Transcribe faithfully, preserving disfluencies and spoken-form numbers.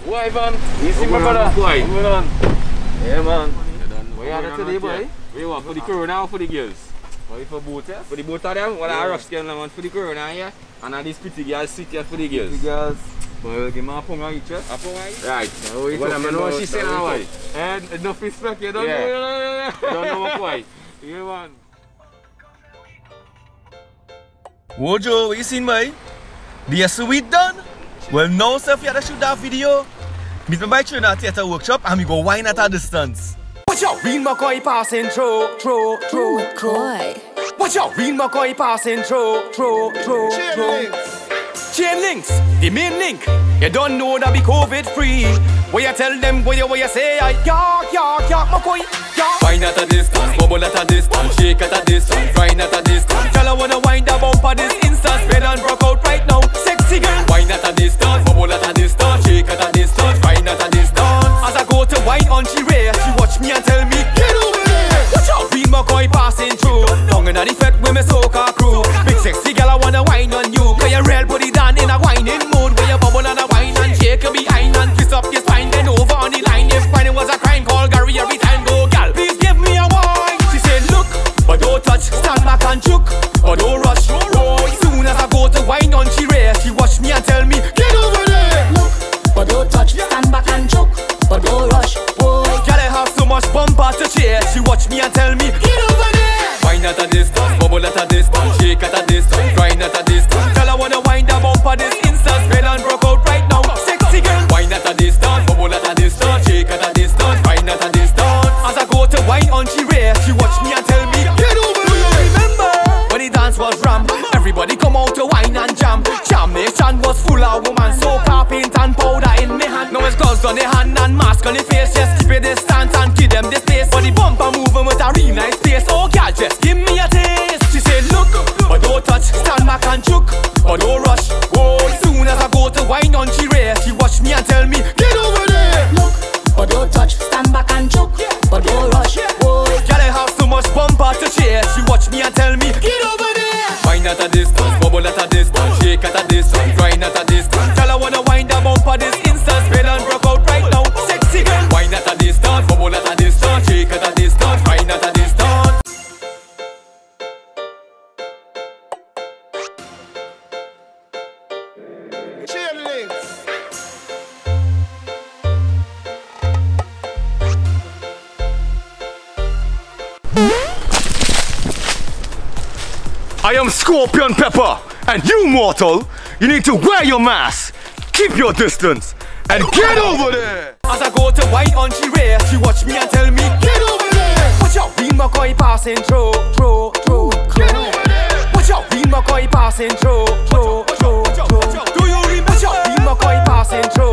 Why, man? Easy, my brother. Why? Yeah, man. What you had today, boy? What you want? For the crew now or for the girls? Why for both, yeah? For the both of them? Well, I rough skin man for the crew now, yeah? And now these pretty girls sit here for the girls. Pretty girls. Boy, we'll give me a pound each, yeah? A pound each? Right. Well, I know what she said now, why? And enough respect, you don't yeah. know. You don't know what why. Yeah, man. Wojo, what you seen, boy? The sweet done? Well, now, sir, if you had to shoot that video, meet me by Trinidad Theatre Workshop and we go wine at a distance. Watch out, real Macoy passing through, through, through, Macoy. Watch out, real Macoy passing through, through, through, through. Chainlinkxxx, the main link. You don't know that be COVID free. Where you tell them, where you, where you say, I yak, yak, yak, Macoy, yak. Wine at a distance, bubble at a distance, shake at a distance, wine at a distance. Tell I wanna wind the bumper this instance, bed and broke out right now. Sexy girl, wine at a distance, bubble at a distance, shake at a distance, wine at a distance. As I go to wine on she rare, she watch me and tell me, get over there. Watch out, real Macoy passing through. Tongue in the fete with me Soca crew. Big sexy girl, I wanna wine on you. Cause you real body down in a whining mood. Where you bubble and a wine and shake you behind and kiss up your spine. Then over on the line. If finding was a crime, call Gary every time. Go, gal, please give me a wine. She said, look, but don't touch, stand back and chook. But don't rush, oh. Soon as I go to wine on she rare, she watch me and tell me, get over there. Look, but don't touch, stand back and chook. But don't rush, oh. Gal, I have so much bumper to cheer. She watch me and tell me, get over there. Wine at a distance, bubble at a distance, shake at a distance, grind at a distance. Tell I wanna wind the bumper this instance, bed and broke out right now. Sexy girl, wine at a distance, bubble at a distance, shake at a distance, grind at a distance. As I go to wine on she rare, she watch me and tell me, get over there. Remember when the dance was ram, everybody come out to wine and jam. Jamaican was full of woman, Soca paint and powder in me hand. Now it's gloves on the hand and mask on the face. Just keep a distance and give them the space. But the bumper moving with a real nice pace. Oh girl, just give me a taste. She said, look, but don't touch, stand back and chook. But don't rush, oh. Soon as I go to wine on she rare, she watch me and tell me, get over there. Look, but don't touch, stand back and chook. But don't rush, oh. Girl, I have so much bumper to cheer. She watch me and tell me, get over there. Wine at a distance, bubble at a distance, shake at a distance, grind at a distance. Girl, I wanna wind the bumper this instance, bed and broke out right now. Sexy girl, wine at a distance, bubble at a distance, shake at a distance, grind at a distance. I am Scorpion Pepper, and you mortal, you need to wear your mask, keep your distance, and get over there! As I go to wine on she rare, she watch me and tell me, get over there! Watch out, real Macoy passing through, through, through, get over there! Watch out, real Macoy passing through, through, through, through. Do you remember? Watch out, real Macoy passing through.